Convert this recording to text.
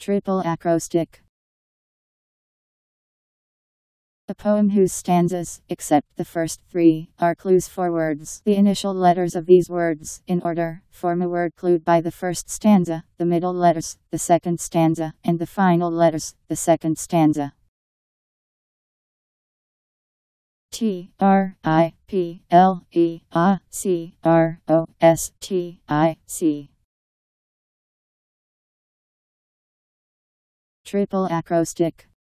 Triple acrostic. A poem whose stanzas, except the first three, are clues for words. The initial letters of these words, in order, form a word clued by the first stanza, the middle letters, the second stanza, and the final letters, the second stanza. TRIPLE acrostic. Triple acrostic.